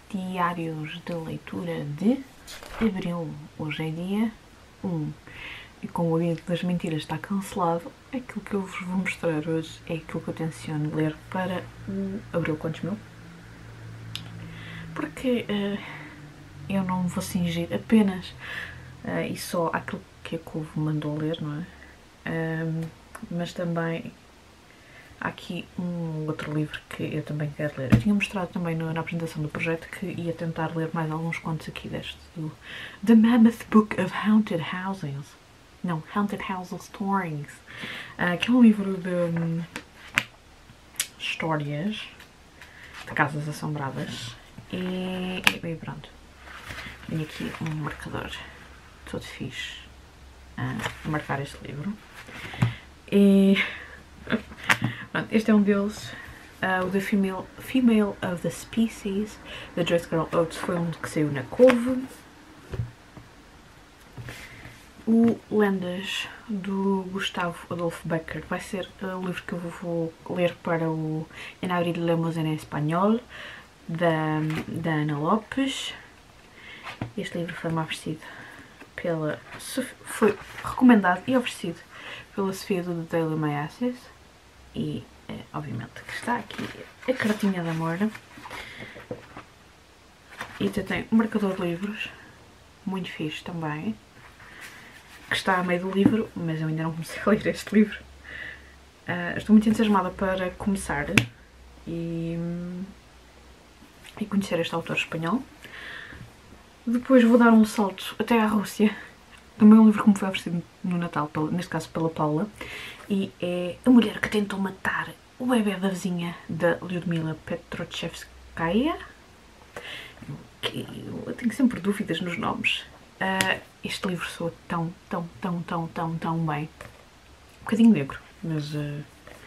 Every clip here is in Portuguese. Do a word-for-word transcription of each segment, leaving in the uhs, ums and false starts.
diários de leitura de abril. Hoje é dia um. E como o Dia das Mentiras está cancelado, aquilo que eu vos vou mostrar hoje é aquilo que eu tenciono ler para o abril. Quantos mil? Porque uh, eu não vou cingir apenas uh, e só aquilo que a Couve mandou ler, não é? Um, mas também há aqui um outro livro que eu também quero ler. Eu tinha mostrado também no, na apresentação do projeto que ia tentar ler mais alguns contos aqui deste, do The Mammoth Book of Haunted Houses. Não, Haunted House Stories. Uh, que é um livro de um, histórias de casas assombradas. E, e pronto. Tenho aqui um marcador todo fixe uh, a marcar este livro. E pronto, este é um deles, uh, o The Female, Female of the Species, da Joyce Carol Oates, foi um que saiu na Couve. O Lendas, do Gustavo Adolfo Becker, vai ser uh, o livro que eu vou ler para o En Abril Lemos en Espanhol, da, da Ana Lopes. Este livro foi-me oferecido pela... foi recomendado e oferecido pela Sofia do Daily Mayasis. E, é, obviamente, que está aqui a cartinha de amor. E tem um marcador de livros, muito fixe também, que está a meio do livro, mas eu ainda não comecei a ler este livro. Uh, estou muito entusiasmada para começar e, e conhecer este autor espanhol. Depois vou dar um salto até à Rússia. Também é um livro que me foi oferecido no Natal, neste caso pela Paula, e é A Mulher que Tentou Matar o Bebê da Vizinha, da Lyudmila Petrochevskaya. Eu tenho sempre dúvidas nos nomes. Uh, este livro soa tão, tão, tão, tão, tão, tão bem. Um bocadinho negro, mas uh,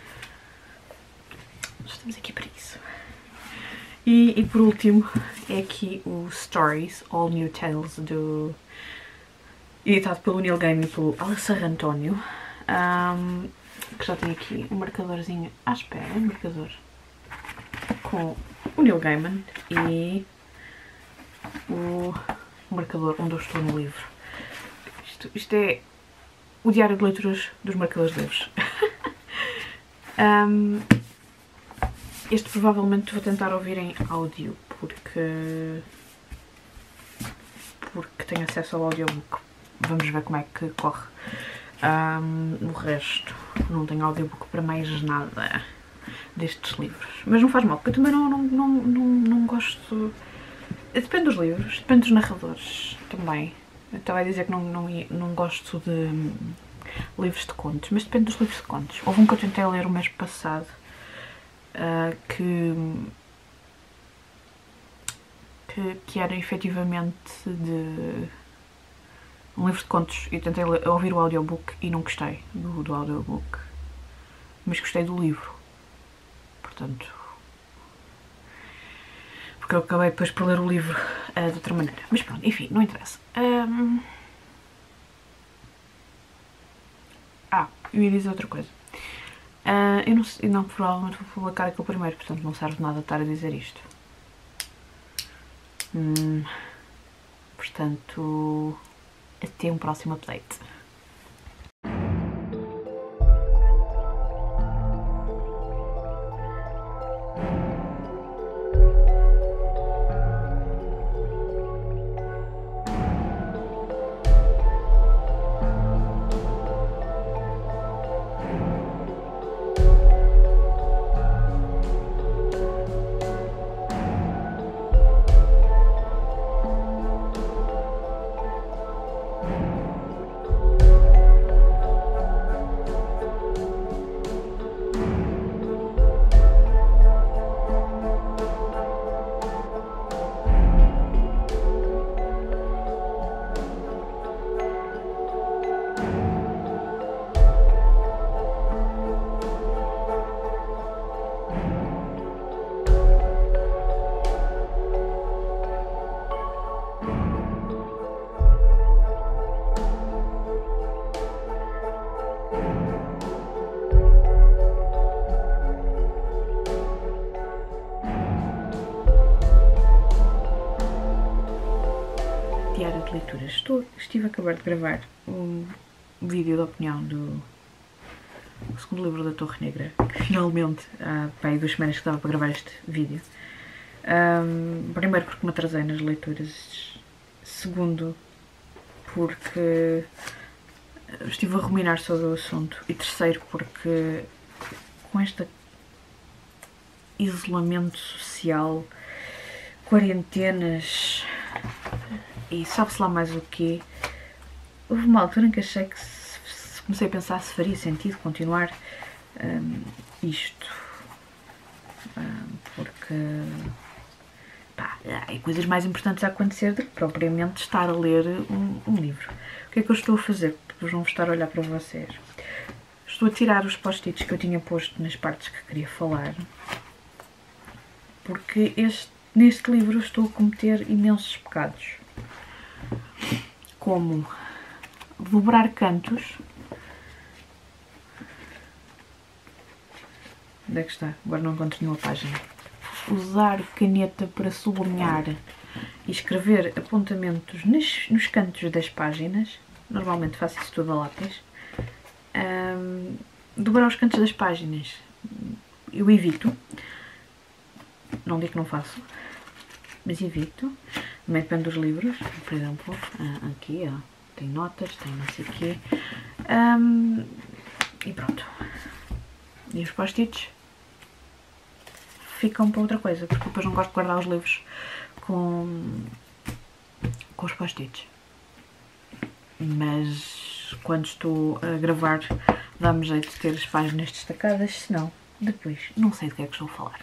estamos aqui para isso. E, e por último é aqui o Stories, All New Tales, do... editado pelo Neil Gaiman e pelo Alessandro António, um, que já tem aqui um marcadorzinho à espera, um marcador com o Neil Gaiman e o marcador onde eu estou no livro. Isto, isto é o diário de leituras dos marcadores de livros. um, este provavelmente vou tentar ouvir em áudio, porque, porque tenho acesso ao audiobook. Vamos ver como é que corre. Um, o resto, não tenho audiobook para mais nada destes livros. Mas não faz mal, porque eu também não, não, não, não, não gosto... Depende dos livros, depende dos narradores também. Eu estava a dizer que não, não, não gosto de um, livros de contos, mas depende dos livros de contos. Houve um que eu tentei ler o mês passado, uh, que, que, que era efetivamente de... um livro de contos, e tentei ouvir o audiobook e não gostei do, do audiobook, mas gostei do livro, portanto, porque eu acabei depois por ler o livro uh, de outra maneira, mas pronto, enfim, não interessa. Um... Ah, eu ia dizer outra coisa. Uh, eu, não, eu não, provavelmente vou publicar aquele primeiro, portanto não serve de nada estar a dizer isto. Hum, portanto... até um próximo update. de leituras. Estou, estive a acabar de gravar um vídeo de opinião do segundo livro da Torre Negra, que finalmente, há pá, duas semanas que estava para gravar este vídeo. Um, primeiro porque me atrasei nas leituras, segundo porque estive a ruminar sobre o assunto, e terceiro porque com este isolamento social, quarentenas e sabe-se lá mais o quê, houve uma altura em que achei que se, se comecei a pensar se faria sentido continuar um, isto, um, porque pá, há coisas mais importantes a acontecer do que propriamente estar a ler um, um livro. O que é que eu estou a fazer? Depois não vou estar a olhar para vocês. Estou a tirar os post-its que eu tinha posto nas partes que queria falar, porque este, neste livro estou a cometer imensos pecados, como dobrar cantos. Onde é que está? Agora não encontro nenhuma página. Usar caneta para sublinhar e escrever apontamentos nos, nos cantos das páginas. Normalmente faço isso tudo a lápis. Um, dobrar os cantos das páginas eu evito. Não digo que não faço, mas evito. Também depende dos livros. Por exemplo, aqui ó, tem notas, tem não sei o quê. Um, e pronto. E os post-its ficam para outra coisa, porque depois não gosto de guardar os livros com, com os post-its. Mas quando estou a gravar dá-me jeito de ter as páginas destacadas, senão depois não sei do que é que estou a falar.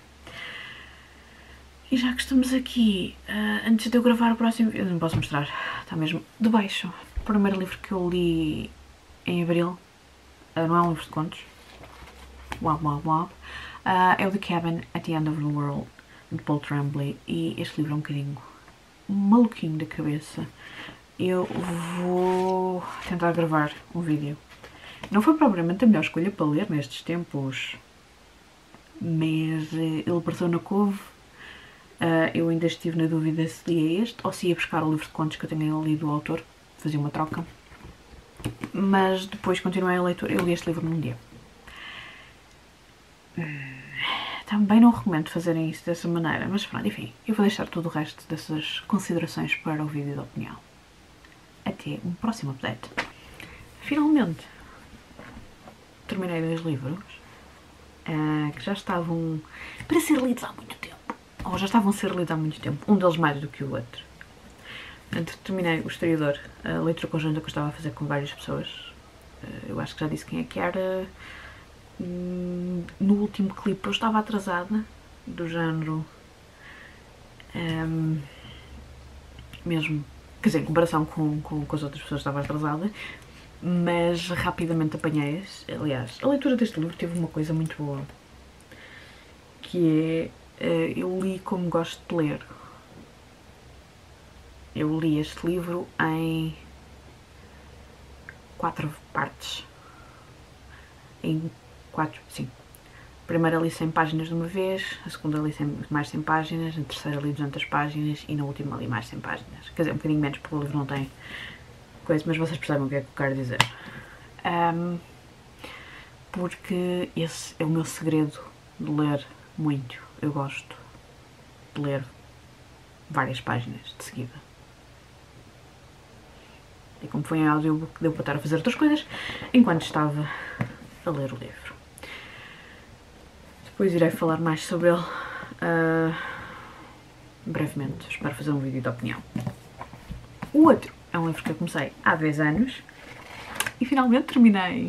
E já que estamos aqui, uh, antes de eu gravar o próximo vídeo, não posso mostrar, está mesmo debaixo. O primeiro livro que eu li em abril, uh, não é um livro de contos, uau, uau, uau. Uh, é o The Cabin at the End of the World, de Paul Tremblay, e este livro é um bocadinho maluquinho da cabeça. Eu vou tentar gravar um vídeo. Não foi propriamente a melhor escolha para ler nestes tempos, mas uh, ele apareceu na couve. Uh, eu ainda estive na dúvida se lia este ou se ia buscar o livro de contos que eu tenho lido do autor, fazia uma troca, mas depois continuei a leitura. Eu li este livro num dia. Também não recomendo fazerem isso dessa maneira, mas pronto, enfim, eu vou deixar todo o resto dessas considerações para o vídeo de opinião. Até um próximo update. Finalmente terminei dois livros uh, que já estavam para ser lidos há muito tempo, ou já estavam a ser lidos há muito tempo, um deles mais do que o outro. Portanto, terminei O Historiador, a leitura conjunta que eu estava a fazer com várias pessoas. Uh, eu acho que já disse quem é que era. No último clipe eu estava atrasada, do género, um, mesmo, quer dizer, em comparação com, com, com as outras pessoas estava atrasada, mas rapidamente apanhei-as. Aliás, a leitura deste livro teve uma coisa muito boa, que é, eu li como gosto de ler. Eu li este livro em quatro partes, em quatro, sim. A primeira li cem páginas de uma vez, a segunda li mais cem páginas, a terceira li duzentas páginas e na última li mais cem páginas. Quer dizer, um bocadinho menos porque o livro não tem coisa, mas vocês percebem o que é que eu quero dizer. Um, porque esse é o meu segredo de ler muito. Eu gosto de ler várias páginas de seguida. E como foi em audiobook, deu para estar a fazer outras coisas enquanto estava a ler o livro. Depois irei falar mais sobre ele uh, brevemente. Espero fazer um vídeo de opinião. O outro é um livro que eu comecei há dez anos e finalmente terminei.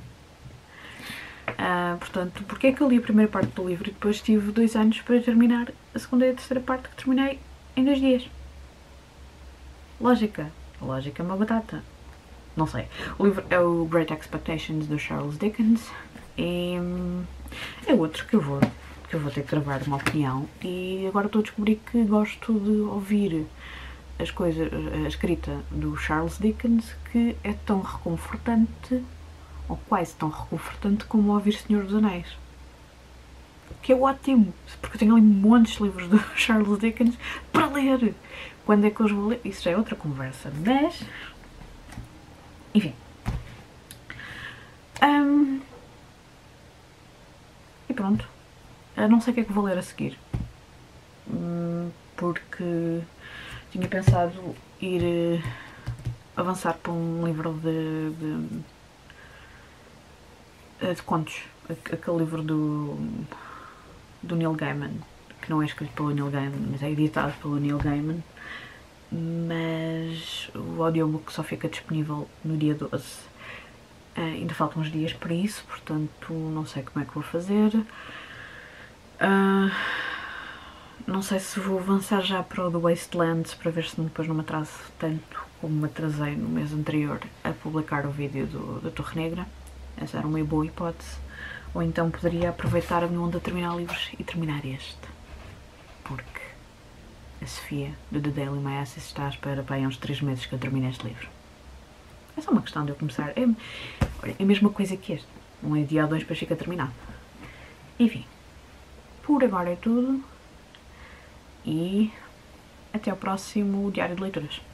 Uh, portanto, porque é que eu li a primeira parte do livro e depois tive dois anos para terminar a segunda e a terceira parte, que terminei em dois dias? Lógica. A lógica é uma batata. Não sei. O livro é o Great Expectations, do Charles Dickens. E é outro que eu vou, que eu vou ter que gravar uma opinião. E agora estou a descobrir que gosto de ouvir as coisas, a escrita do Charles Dickens, que é tão reconfortante, ou quase tão reconfortante, como ouvir Senhor dos Anéis. que é ótimo, porque eu tenho ali montes de livros do Charles Dickens para ler. Quando é que eu os vou ler? Isso já é outra conversa, mas... enfim. Um, e pronto. Eu não sei o que é que vou ler a seguir. Porque tinha pensado ir avançar para um livro de, de, de contos. Aquele livro do, do Neil Gaiman, que não é escrito pelo Neil Gaiman, mas é editado pelo Neil Gaiman. Mas o audiobook só fica disponível no dia doze. Uh, ainda faltam uns dias para isso, portanto não sei como é que vou fazer. Uh, não sei se vou avançar já para o The Wastelands para ver se depois não me atraso tanto como me atrasei no mês anterior a publicar o vídeo do, da Torre Negra. Essa era uma boa hipótese. Ou então poderia aproveitar a minha onda a terminar livros e terminar este. Porque a Sofia, do The Daily Mass, está à espera para aí há uns três meses que eu termine este livro. É só uma questão de eu começar. É, é a mesma coisa que este. Um dia ou dois para ficar terminado. Enfim. Por agora é tudo. E até ao próximo Diário de Leituras.